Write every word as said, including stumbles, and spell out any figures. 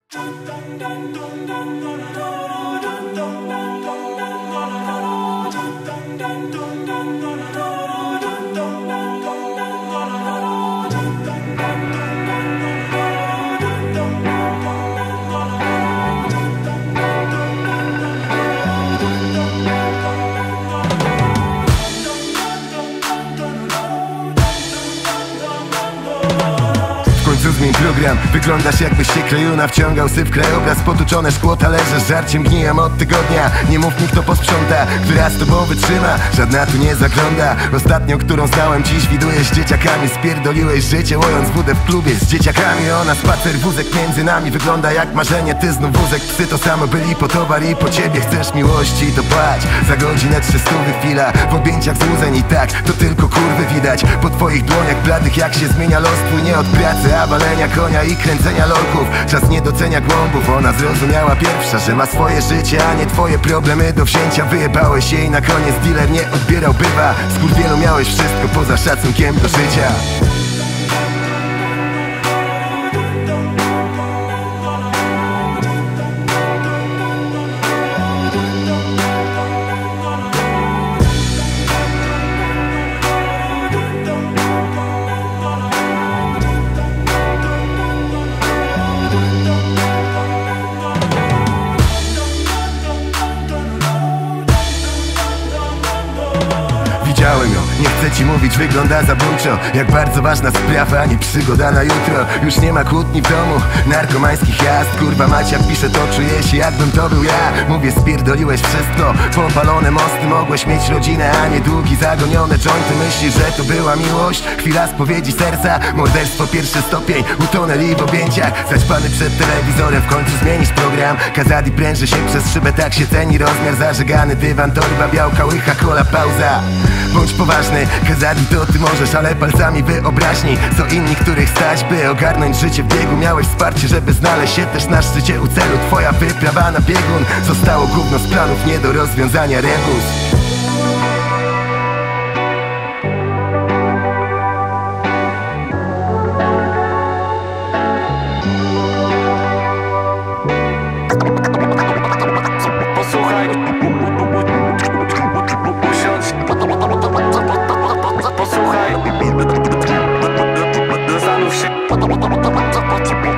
Zmień program, wyglądasz jakbyś się krajuna wciągał syf krajobraz, potuczone szkło, talerze z żarciem gnijem od tygodnia. Nie mów mi kto posprząta, która z tobą wytrzyma, żadna tu nie zagląda. Ostatnią, którą znałem, dziś widujesz z dzieciakami. Spierdoliłeś życie, łojąc wódę w klubie z dzieciakami. Ona spacer, wózek między nami wygląda jak marzenie, ty znów wózek. Psy to samo byli po towar i po ciebie chcesz miłości, to płać za godzinę trzystówy, chwila w objęciach złudzeń. I tak, to tylko kurwy widać po twoich dłoniach bladych, jak się zmienia los twój, nie od pracy, a walenia konia i kręcenia lorków. Czas nie docenia głąbów. Ona zrozumiała pierwsza, że ma swoje życie, a nie twoje problemy do wzięcia. Wyjebałeś jej na koniec, dealer nie odbierał bywa. Skurwielu miałeś wszystko poza szacunkiem do życia. Widziałem ją, nie chcę ci mówić, wygląda zabójczo. Jak bardzo ważna sprawa, a nie przygoda na jutro. Już nie ma kłótni w domu, narkomańskich jazd. Kurwa mać, jak piszę to czuję się jakbym to był ja. Mówię, spierdoliłeś wszystko, popalone mosty. Mogłeś mieć rodzinę, a nie długi, zagonione jointy. Myślisz, że to była miłość? Chwila spowiedzi serca, morderstwo pierwszy stopień. Utonęli w objęciach, zaćpany przed telewizorem. W końcu zmienisz program, Kazadi pręży się przez szybę. Tak się ceni rozmiar, zażegany dywan, torba, białka, łycha, kola, pauza. Bądź poważny, Kazadi to ty możesz, ale palcami wyobraźni są inni, których stać, by ogarnąć życie w biegu. Miałeś wsparcie, żeby znaleźć się też na szczycie u celu. Twoja wyprawa na biegun zostało gówno z planów, nie do rozwiązania rebus. Posłuchaj, usiądź, posłuchaj, zastanów się.